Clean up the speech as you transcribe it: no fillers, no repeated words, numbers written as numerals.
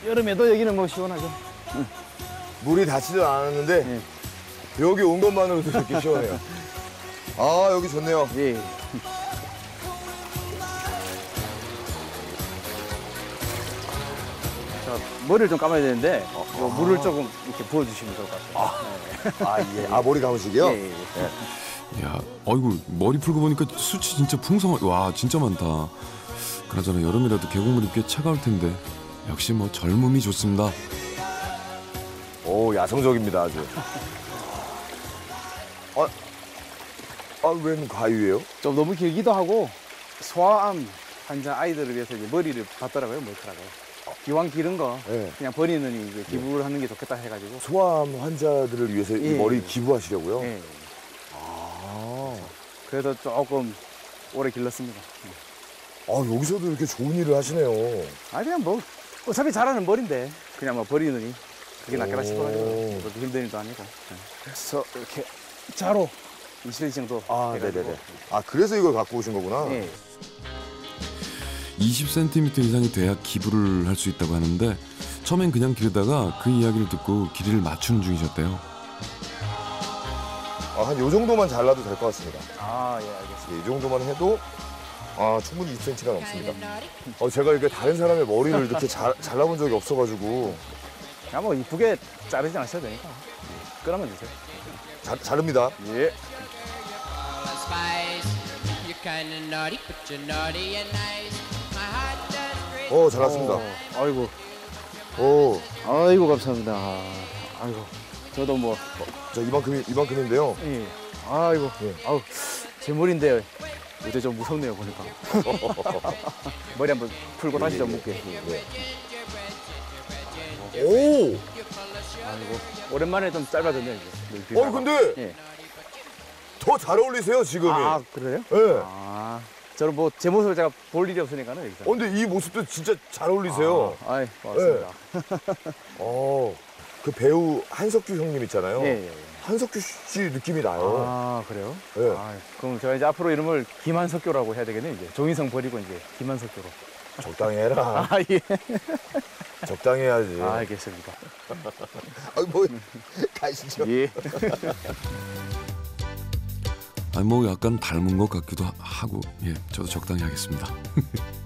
여름에도 여기는 뭐 시원하죠. 물이 닿지도 않았는데 예. 여기 온 것만으로도 이렇게 시원해요. 아, 여기 좋네요. 예. 자, 머리를 좀 감아야 되는데 요 물을 조금 이렇게 부어주시면 좋을 것 같아요. 아, 예. 아, 머리 감으시게요? 예, 예, 예. 야, 어이구 머리 풀고 보니까 숯이 진짜 풍성하. 와, 진짜 많다. 그나저나 여름이라도 계곡물이 꽤 차가울 텐데 역시 뭐 젊음이 좋습니다. 오, 야성적입니다, 아주. 웬 가위예요? 좀 너무 길기도 하고 소아암 환자 아이들을 위해서 이제 머리를 받더라고요, 머리카락을. 기왕 기른 거 네. 그냥 버리는 이제 기부를 하는 게 좋겠다 해가지고. 소아암 환자들을 위해서 이 예. 머리 기부하시려고요? 예. 아, 그래서 조금 오래 길렀습니다. 여기서도 이렇게 좋은 일을 하시네요. 아 그냥 뭐 어차피 자라는 머리인데 그냥 뭐 버리느니 그게 낫겠다 오. 싶어가지고 그렇게 힘든 일도 아니고. 그래서 이렇게 자로 20cm 정도 아, 해가지고. 네네네. 아, 그래서 이걸 갖고 오신 거구나. 예. 20cm 이상이 돼야 기부를 할 수 있다고 하는데 처음엔 그냥 기르다가 그 이야기를 듣고 길이를 맞추는 중이셨대요. 한 요 정도만 잘라도 될 것 같습니다. 아, 예, 알겠습니다. 이 정도만 해도 충분히 20cm가 넘습니다. 제가 이렇게 다른 사람의 머리를 이렇게 잘라본 적이 없어가지고 그냥 뭐 이쁘게 자르지 않으셔도 되니까 끓여만 주세요. 자릅니다. 예. 잘랐습니다. 아이고, 오, 감사합니다. 아이고, 저도 뭐, 자, 이만큼인데요. 예. 아이고, 예. 아우, 제 머리인데 요새 좀 무섭네요, 보니까. 머리 한번 풀고 다시 좀 묶게. 오! 아이고, 오랜만에 좀 짧아졌네요, 이제. 근데 예. 더 잘 어울리세요, 지금이. 아, 그래요? 예. 저는 뭐 제 모습을 제가 볼 일이 없으니까는 여기서. 근데 이 모습도 진짜 잘 어울리세요. 아이, 고맙습니다. 그 배우 한석규 형님 있잖아요. 예, 예, 예. 한석규 씨 느낌이 나요. 아, 그래요? 예. 그럼 제가 이제 앞으로 이름을 김한석교라고 해야 되겠네요, 이제. 조인성 버리고 이제 김한석교로. 적당히 해라. 예. 적당히 해야지. 알겠습니다. 가시죠. 예. 아니 뭐 약간 닮은 것 같기도 하고 예, 저도 적당히 하겠습니다.